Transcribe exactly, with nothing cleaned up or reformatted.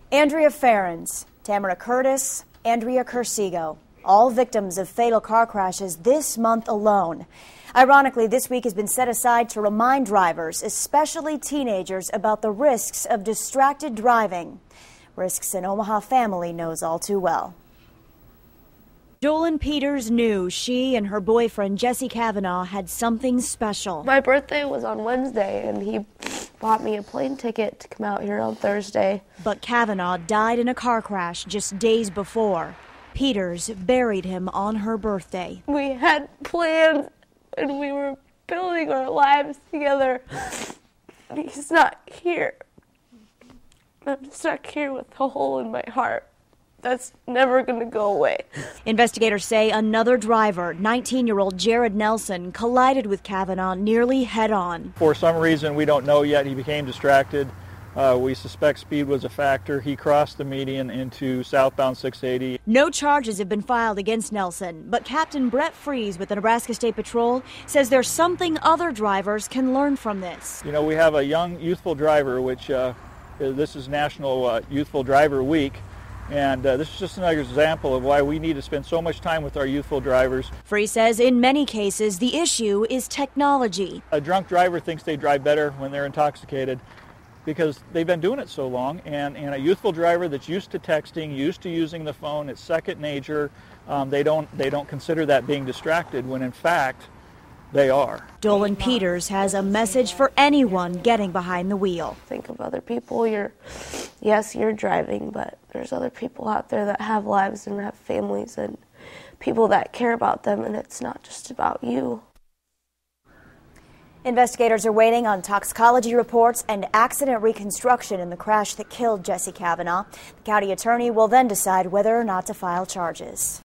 Andrea Ferens, Tamara Curtis, Andrea Cursigo, all victims of fatal car crashes this month alone. Ironically, this week has been set aside to remind drivers, especially teenagers, about the risks of distracted driving. Risks an Omaha family knows all too well. Dolan Peters knew she and her boyfriend, Jesse Kavanaugh, had something special. My birthday was on Wednesday, and he bought me a plane ticket to come out here on Thursday. But Kavanaugh died in a car crash just days before. Peters buried him on her birthday. We had plans, and we were building our lives together. He's not here. I'm stuck here with a hole in my heart that's never going to go away. Investigators say another driver, nineteen-year-old Jared Nelson, collided with Kavanaugh nearly head-on. For some reason we don't know yet, he became distracted. Uh, we suspect speed was a factor. He crossed the median into southbound six eighty. No charges have been filed against Nelson, but Captain Brett Fries with the Nebraska State Patrol says there's something other drivers can learn from this. You know, we have a young, youthful driver, which uh, this is National uh, Youthful Driver Week. And uh, this is just another example of why we need to spend so much time with our youthful drivers. Fries says in many cases the issue is technology. A drunk driver thinks they drive better when they're intoxicated because they've been doing it so long. And, and a youthful driver that's used to texting, used to using the phone, it's second nature. Um, they don't, they don't consider that being distracted when in fact they are. Dolan Peters has a message for anyone getting behind the wheel. Think of other people. You're, yes, you're driving, but there's other people out there that have lives and have families and people that care about them, and it's not just about you. Investigators are waiting on toxicology reports and accident reconstruction in the crash that killed Jesse Kavanaugh. The county attorney will then decide whether or not to file charges.